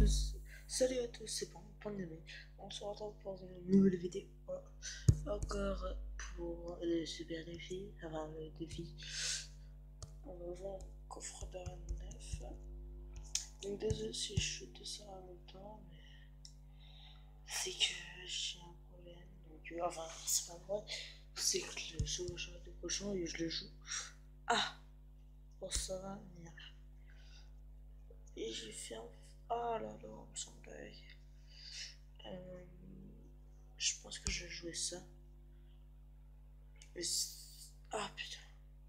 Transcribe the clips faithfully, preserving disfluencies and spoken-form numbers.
tous, salut à tous, c'est bon, pandémie. On se retrouve pour une nouvelle vidéo. Encore pour les super défis, enfin le défi. On va voir le coffre d'arène neuf. Donc désolé si je shoot ça en même temps, mais c'est que j'ai un problème. Donc, euh, enfin, c'est pas vrai, c'est que le jeu de cochon et je le joue. Ah, bon, ça va venir. Et j'ai fait un. Ah là là, on me semble. Euh, je pense que je vais jouer ça. Mais ah putain.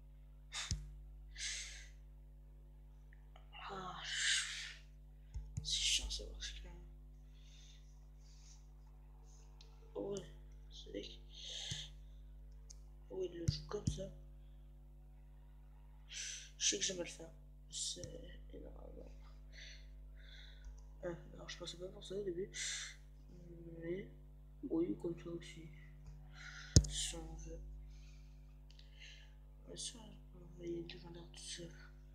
Ah, c'est chiant ça parce que. Oh ouais, c'est. Oh, il le joue comme ça. Je sais que j'aime le faire. C'est énormément. Ah, alors je pensais pas pour ça au début. Mais oui, comme ça aussi. Si on veut. Mais ça, on va envoyer le légendaire tout seul.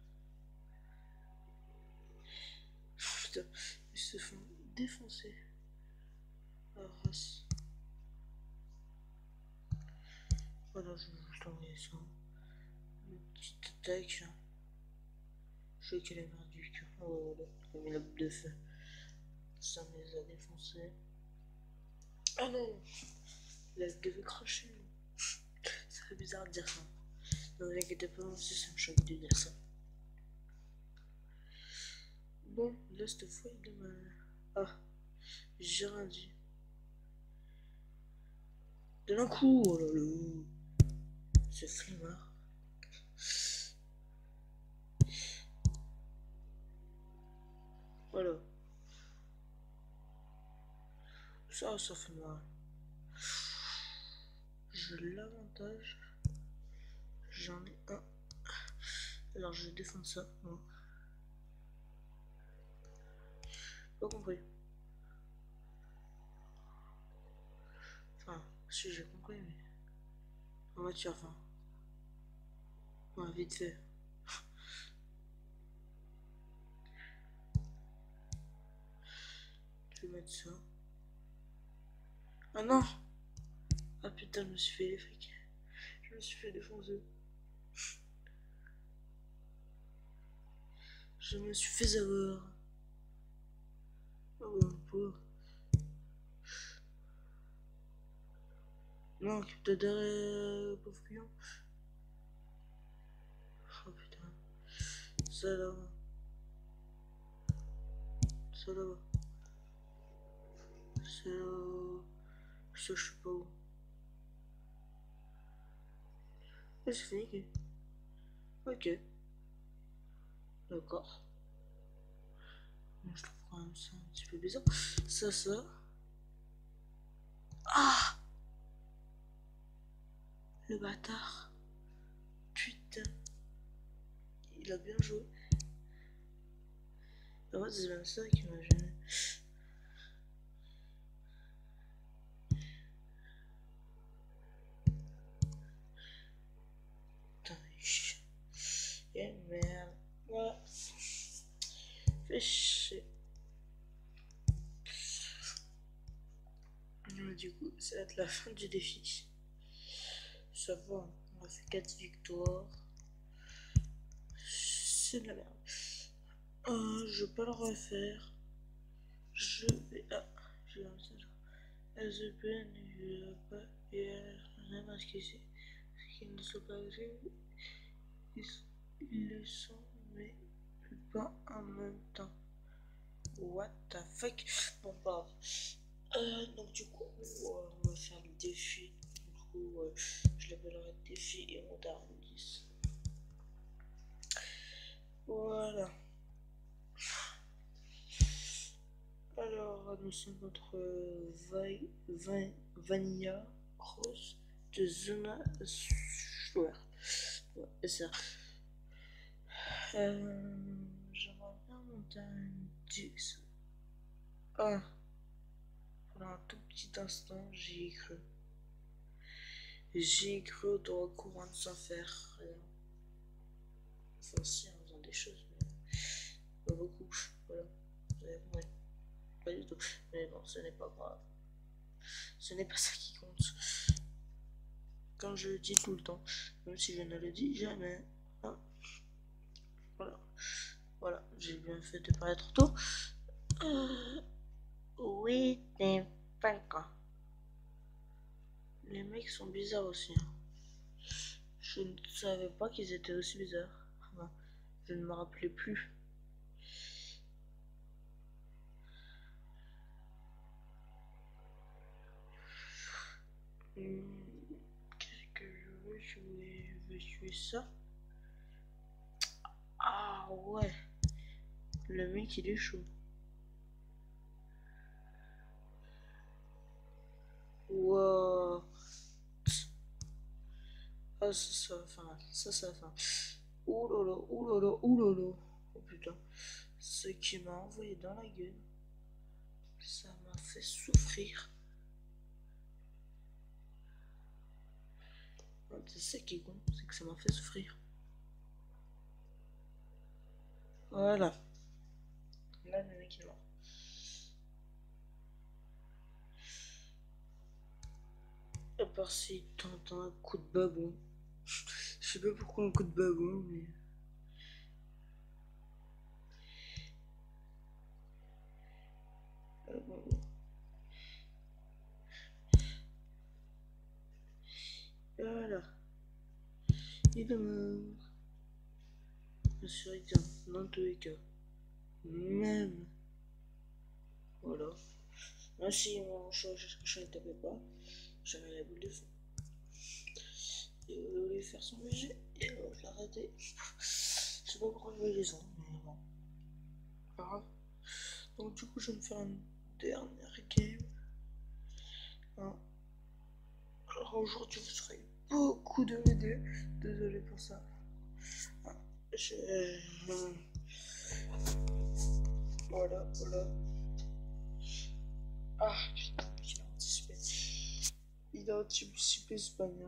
Putain, ils se font défoncer. Ah, race. Voilà, je vais juste envoyer ça. Une petite attaque. Je sais qu'elle est merdique. Oh là, comme une lampe de feu. Ça me les a défoncés. Ah non, il a devait cracher. Ça fait bizarre de dire ça. Ne vous inquiétez pas, moi aussi ça me choque de dire ça. Bon, là cette fois il est mal. Ah, j'ai rien dit. De d'un coup, oh là là. C'est flemmard. Voilà. Ça, ça fait mal. J'ai l'avantage. J'en ai un. Alors je vais défendre ça. Non. Pas compris. Enfin, si j'ai compris, mais. On va tirer, enfin. Ouais, vite fait. Je vais mettre ça. Ah non! Ah putain, je me suis fait les frics. Je me suis fait défoncer. Je me suis fait avoir. Oh, pauvre. Non, capteur d'arrêt, pauvre client. Oh putain. Ça là-bas. Ça là-bas. Ça là. Ça, je sais pas où. Ah, c'est fini. Ok. D'accord. Je trouve quand même ça un petit peu bizarre. Ça, ça. Ah! Le bâtard. Putain. Il a bien joué. En fait, c'est même ça qui m'a gêné. Putain, et merde. Voilà. Fais chier. Du coup, ça va être la fin du défi. Ça va, on a fait quatre victoires. C'est de la merde. Euh, je vais pas le refaire. Je vais. Ah, j'ai un message. S E P ne veut pas et elle n'a pas ce qu'ils ne sont pas agrégés. Ils, ils le sont, mais pas en même temps. What the fuck? Bon, pas. Euh, donc, du coup, euh, on va faire le défi. Du coup, euh, je l'appellerai défi et on d'arme dix. Voilà. Alors, nous sommes notre euh, va Vanilla Cross de Zona Schwer. Ouais, ça. Euh, J'aimerais bien monter un dix. Ah, pendant un tout petit instant, j'y ai cru. J'y ai cru dans la couronne sans faire rien. Enfin, si, en faisant des choses, mais pas beaucoup. Voilà, vous avez compris. pas du tout. Mais bon, ce n'est pas grave. Ce n'est pas ça qui compte. Comme je le dis tout le temps, même si je ne le dis jamais. Ah. Voilà. Voilà, j'ai bien fait de parler trop tôt. Euh, oui, t'es pas le cas. Les mecs sont bizarres aussi. Je ne savais pas qu'ils étaient aussi bizarres. Enfin, je ne me rappelais plus. Hum, Qu'est-ce que je veux jouer? Je veux jouer ça. Ah ouais, le mec il est chaud. Wow. Ah, ça, ça va faire mal. Ça, ça va faire mal. Ouh là là, ouh là là, ouh là là. Oh putain. Ce qui m'a envoyé dans la gueule, ça m'a fait souffrir. C'est ça qui est con, c'est que ça m'a fait souffrir. Voilà. Là, le mec est mort. À part si t'entends un coup de babou. Je sais pas pourquoi un coup de babou, mais. Euh, bon, bon. Voilà. Il est mort. Je suis examen, dans tous les cas. Même. Voilà. Même si mon chat, chat ne tapait pas, j'avais la boule de feu. Il voulait faire son V G et alors je l'ai arrêté. Je sais pas pourquoi je voulais ça, mais bon. Pas grave. Donc du coup je vais me faire une dernière game. Hein. Alors aujourd'hui vous serez beaucoup de vidéos. Désolé pour ça. Hein. Je... Voilà, voilà. Ah putain, il a anticipé. Il a anticipé ce bannière.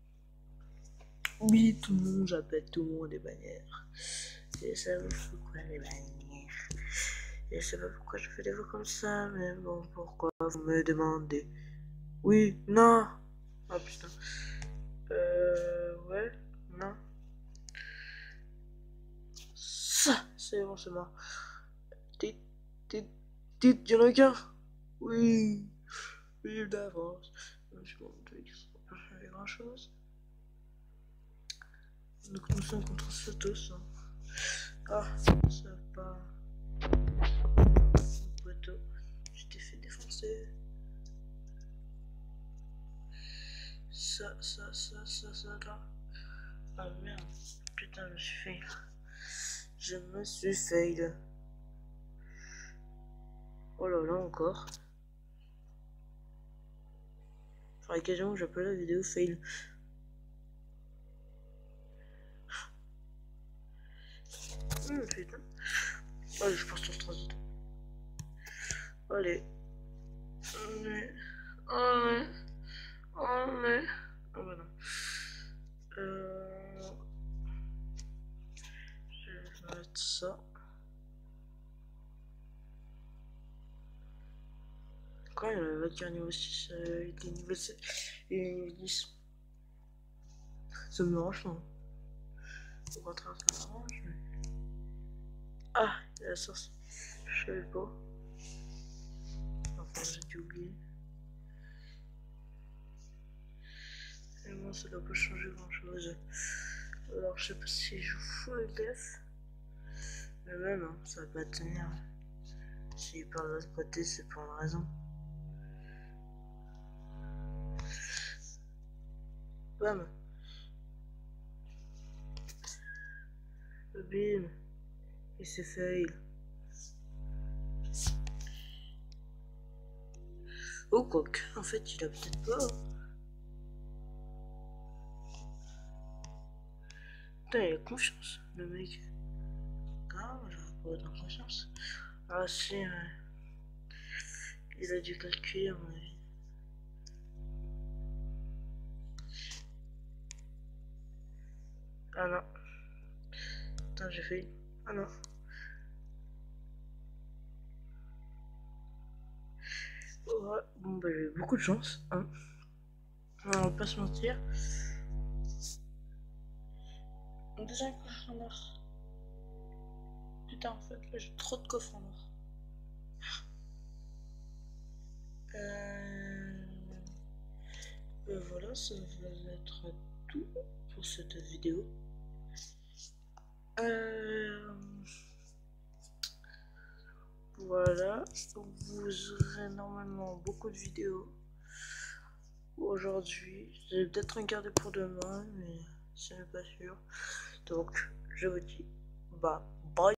Oui, tout le monde, j'appelle tout le monde des bannières. Et ça vous fout quoi les bannières? Je sais pas pourquoi je fais des voix comme ça, mais bon, pourquoi vous me demandez? Oui, non. Ah putain. Euh, ouais, non. Ça, c'est bon, c'est mort. Tit, tit, tit, y'en a qu'un. Oui, oui, d'avance. Je m'en doute que ça n'a pas changé grand chose. Donc nous sommes contre ceux tous. Hein. Ah, ça va pas. Mon poteau, je t'ai fait défoncer. Ça, ça, ça, ça, ça, là. Ah merde, putain, je me suis fail. Je me suis fail. Oh là là, encore. Faudrait quasiment que j'appelle la vidéo fail. Hum, putain. Allez, je passe sur ce transit. Allez. Allez. Allez. Allez. Oh bah non. Euh... Je vais mettre ça. Quand il y en a qui est niveau six, euh, il est niveau sept, il est niveau dix. Ça me dérange pas. Au contraire, ça m'arrange. Mais... Ah, il y a la source. Je savais pas. Enfin, j'ai dû oublier. Et moi, ça doit pas changer grand chose. Alors, je sais pas si je joue full def. Mais même, hein, ça va pas tenir. S'il part de l'autre côté, c'est pour une raison. Bam. Bim. Il s'est fail. Oh, quoique, en fait, il a peut-être pas. Putain, il a confiance, le mec. Ah, j'aurais pas autant confiance. Ah, si, ouais. Il a dû calculer, à mon avis. Ah non. Putain, j'ai fait. Ah non. bah, j'ai eu beaucoup de chance, hein. On va pas se mentir. Déjà un coffre en or. Putain, en fait, là j'ai trop de coffres en or. Euh... Et voilà, ça va être tout pour cette vidéo. Euh... Voilà, vous aurez normalement beaucoup de vidéos aujourd'hui. Je vais peut-être en garder pour demain, mais ce n'est pas sûr. Donc, je vous dis, bah, bye.